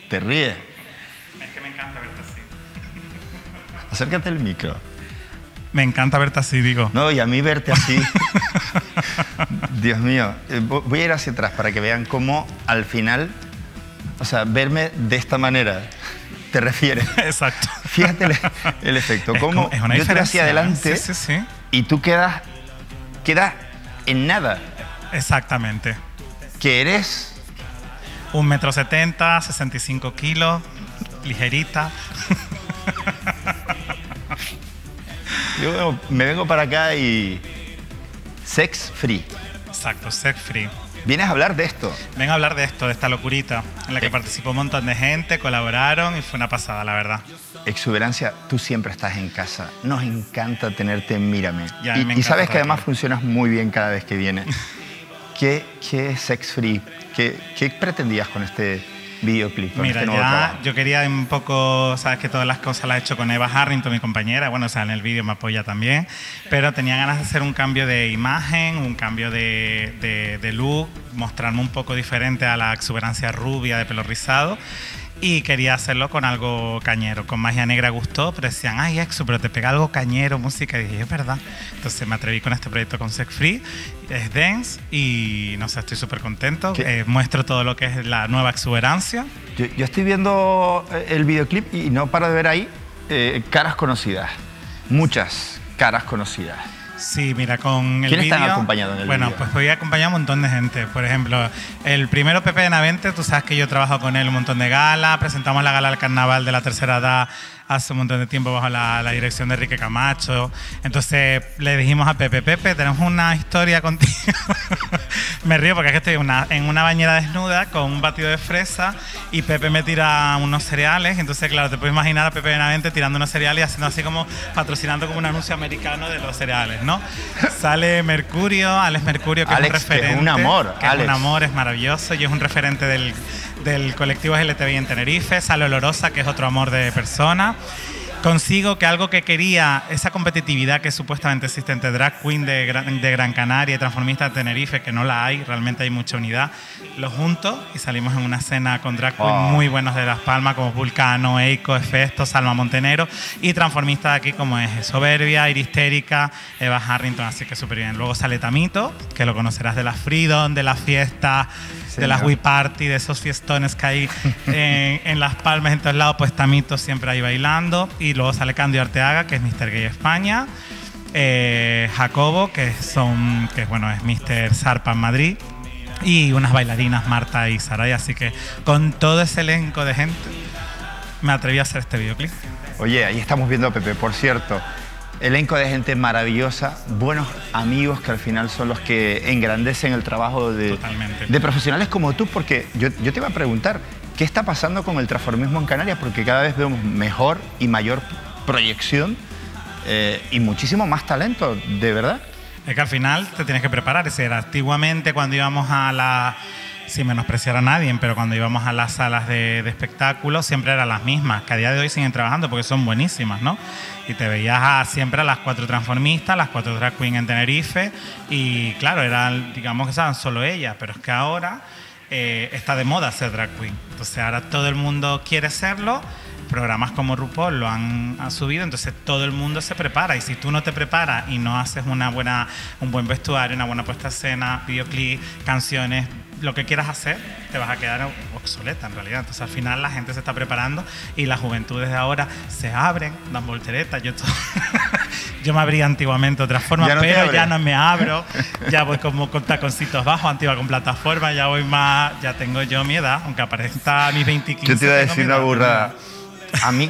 Te ríes. Es que me encanta verte así. Acércate al micro. Me encanta verte así, digo. No, y a mí verte así. Dios mío. Voy a ir hacia atrás para que vean cómo al final, o sea, verme de esta manera, te refieres. Exacto. Fíjate el efecto. Cómo es una yo tiro hacia diferencia. adelante Sí. y tú quedas en nada. Exactamente. Que eres... 1,70 m, 65 kilos, ligerita. Yo me vengo para acá y... Sex free. Exacto, sex free. ¿Vienes a hablar de esto? Vengo a hablar de esto, de esta locurita, en la que participó un montón de gente, colaboraron y fue una pasada, la verdad. Exuberancia, tú siempre estás en casa. Nos encanta tenerte en Mírame. Y sabes que además funcionas muy bien cada vez que vienes. ¿Qué es sex free? ¿Qué pretendías con este videoclip? Mira, ya yo quería un poco, sabes que todas las cosas las he hecho con Eva Harrington, mi compañera, bueno, o sea, en el vídeo me apoya también, pero tenía ganas de hacer un cambio de imagen, un cambio de look, mostrarme un poco diferente a la exuberancia rubia de pelo rizado. Y quería hacerlo con algo cañero. Con Magia Negra gustó, pero decían, ay, Exu, pero te pega algo cañero, música. Y dije, es verdad. Entonces me atreví con este proyecto con Sex Free. Es dance y no sé, estoy súper contento. Muestro todo lo que es la nueva exuberancia. Yo estoy viendo el videoclip y no paro de ver ahí caras conocidas. Muchas caras conocidas. Sí, mira, con el ¿Quién vídeo... están acompañando en el vídeo? Bueno, pues voy a acompañar a un montón de gente. Por ejemplo, el primero, Pepe Benavente, tú sabes que yo trabajo con él un montón de galas. Presentamos la gala del carnaval de la tercera edad hace un montón de tiempo bajo la dirección de Enrique Camacho. Entonces le dijimos a Pepe, tenemos una historia contigo. Me río porque es que estoy en una bañera desnuda con un batido de fresa y Pepe me tira unos cereales. Entonces, claro, te puedes imaginar a Pepe Benavente tirando unos cereales y haciendo así como patrocinando como un anuncio americano de los cereales, ¿no? Sale Mercurio, Alex Mercurio, que Alex, es un referente. Que es un amor. Que es un amor, es maravilloso y es un referente del colectivo LGTBI en Tenerife. Sale Olorosa, que es otro amor de persona. Consigo que algo que quería, esa competitividad que supuestamente existe entre drag queen de Gran Canaria y transformista de Tenerife, que no la hay, realmente hay mucha unidad, lo junto y salimos en una escena con drag queen muy buenos de Las Palmas, como Vulcano, Eiko, Hefesto, Salma Montenegro, y transformistas de aquí como es Soberbia, Iristérica, Eva Harrington, así que súper bien. Luego sale Tamito, que lo conocerás de la Freedom, de las fiestas, de las We Party, de esos fiestones que hay en Las Palmas, en todos lados, pues Tamito siempre ahí bailando. Y luego sale Candio Arteaga, que es Mr. Gay España, Jacobo, que es Mr. Zarpa en Madrid, y unas bailarinas, Marta y Saray. Así que con todo ese elenco de gente me atreví a hacer este videoclip. Oye, ahí estamos viendo a Pepe, por cierto. Elenco de gente maravillosa, buenos amigos que al final son los que engrandecen el trabajo de profesionales como tú, porque yo te iba a preguntar, ¿qué está pasando con el transformismo en Canarias? Porque cada vez vemos mejor y mayor proyección y muchísimo más talento, ¿de verdad? Es que al final te tienes que preparar. Es decir, antiguamente cuando íbamos a sin menospreciar a nadie, pero cuando íbamos a las salas de espectáculos siempre eran las mismas, que a día de hoy siguen trabajando porque son buenísimas, ¿no? Y te veías siempre a las 4 transformistas, las 4 drag queen en Tenerife, y claro, digamos que eran solo ellas, pero es que ahora está de moda ser drag queen. Entonces ahora todo el mundo quiere serlo, programas como RuPaul lo han subido, entonces todo el mundo se prepara, y si tú no te preparas y no haces un buen vestuario, una buena puesta a escena, videoclip, canciones, lo que quieras hacer, te vas a quedar obsoleta en realidad. Entonces al final la gente se está preparando y las juventudes de ahora se abren, dan volteretas. Yo me abría antiguamente de otra forma, pero ya no me abro, ya voy como con taconcitos bajos, antigua con plataforma, ya voy más, ya tengo yo mi edad, aunque aparezca a mis 25. Yo te iba a decir una burrada. A mí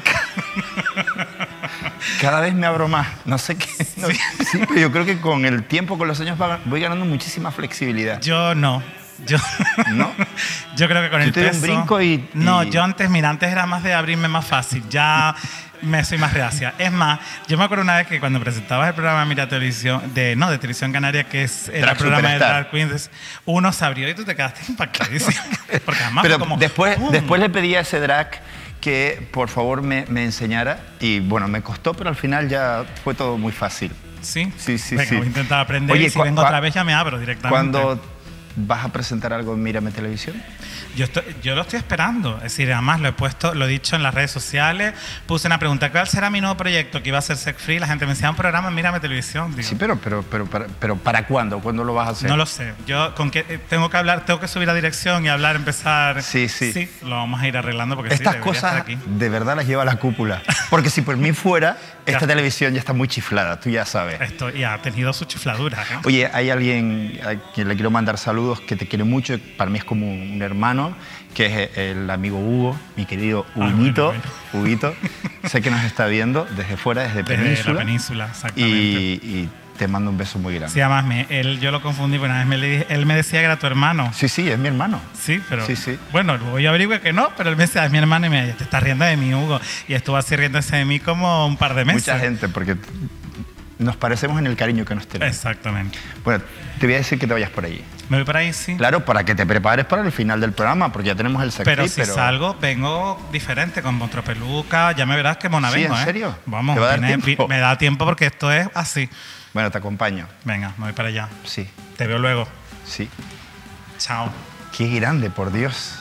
cada vez me abro más, no sé qué. No, sí, pero yo creo que con el tiempo, con los años, voy ganando muchísima flexibilidad. Yo no. ¿No? Yo creo que con el peso... un brinco y... No, yo antes era más de abrirme más fácil, ya soy más reacia. Es más, yo me acuerdo una vez que cuando presentabas el programa Mira Televisión, de Televisión Canaria, que es el programa de Drag Queens, uno se abrió y tú te quedaste impactadísimo. Porque además pero como... después le pedí a ese drag que por favor me enseñara, y bueno, me costó, pero al final ya fue todo muy fácil. ¿Sí? Sí. Venga, voy a intentar aprender. Oye, y si vengo otra vez ya me abro directamente. Cuando ¿vas a presentar algo en Mírame Televisión? Yo lo estoy esperando. Es decir, además lo he dicho en las redes sociales. Puse una pregunta: ¿cuál será mi nuevo proyecto? Que iba a ser Sex Free. La gente me decía, un programa en Mírame Televisión. Digo, sí, pero ¿para cuándo? ¿Cuándo lo vas a hacer? No lo sé. Yo tengo que subir la dirección y hablar, empezar. Sí. Sí, lo vamos a ir arreglando porque estas cosas aquí. De verdad las lleva a la cúpula. Porque si por mí fuera, esta televisión ya está muy chiflada, tú ya sabes. Esto ya ha tenido su chifladura, ¿no? Oye, hay alguien a quien le quiero mandar saludos que te quiere mucho, para mí es como un hermano, que es el amigo Hugo, mi querido Huguito. Bueno. Huguito, sé que nos está viendo desde fuera, desde Península. La Península, exactamente. Y te mando un beso muy grande. Sí, además yo lo confundí, porque una vez él me decía que era tu hermano. Sí, es mi hermano. Sí, pero... Sí. Bueno, luego yo averigüé que no, pero él me decía, es mi hermano, y me decía, te estás riendo de mí, Hugo. Y estuvo así riéndose de mí como un par de meses. Mucha gente, porque nos parecemos en el cariño que nos tenemos. Exactamente. Bueno, te voy a decir que te vayas por allí. ¿Me voy por ahí? Sí. Claro, para que te prepares para el final del programa, porque ya tenemos el secreto. Pero si salgo, vengo diferente, con otra peluca, ya me verás que mona vengo, ¿en serio? Vamos, ¿Te va a dar tiempo? Me da tiempo porque esto es así. Bueno, te acompaño. Venga, me voy para allá. Sí. Te veo luego. Sí. Chao. Qué grande, por Dios.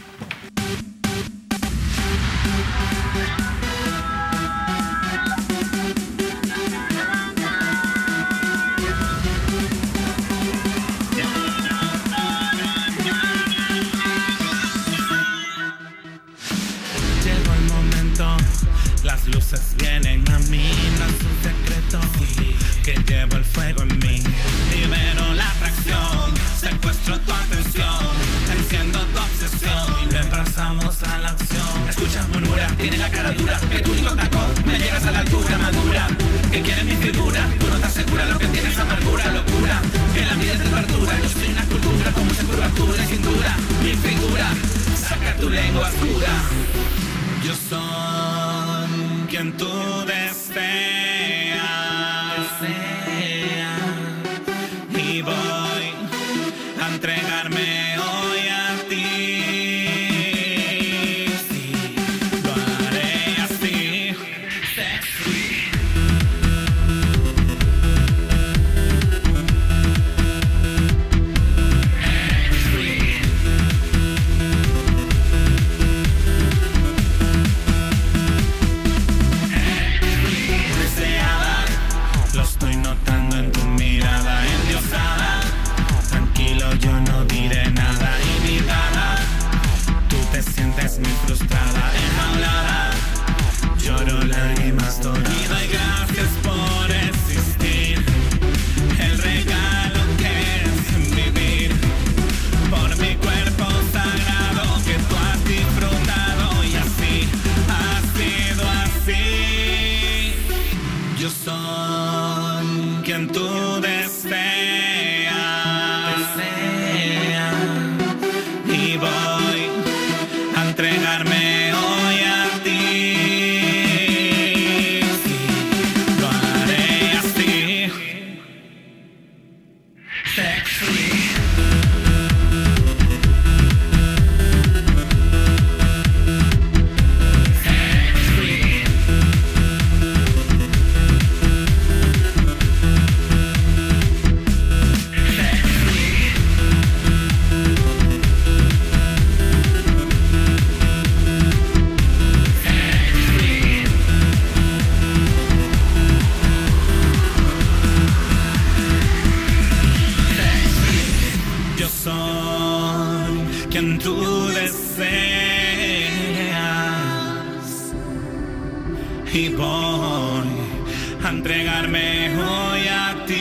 Llegó el momento, las luces vienen a mí, no es un secreto que llevo el fuego en mí. Libero la atracción, secuestro tu atención, enciendo tu obsesión y le pasamos a la acción. Escucha, murmura, tiene la cara dura, que tu único tacón, me llegas a la altura madura. Que quieres mi figura, tú no te aseguras lo que tienes, amargura, locura. Que la vida es de verdura, yo soy una cultura con mucha curvatura y cintura. Mi figura, saca tu lengua oscura. Yo soy quien tú deseas y voy a entregarme hoy a ti. Sí, lo haré así. Sex free. Lo estoy notando en tu mirada endiosada. Tranquilo, yo no diré nada. Invitada, tú te sientes muy frustrada, enjaulada. Lloro lágrimas dormido y gracias por existir. El regalo que es vivir por mi cuerpo sagrado que tú has disfrutado. Y así ha sido así. Yo soy quien tú deseas y voy a entregarme hoy a ti. Sí, lo haré así. Sex free. Yo soy quien tú deseas y voy a entregarme hoy a ti.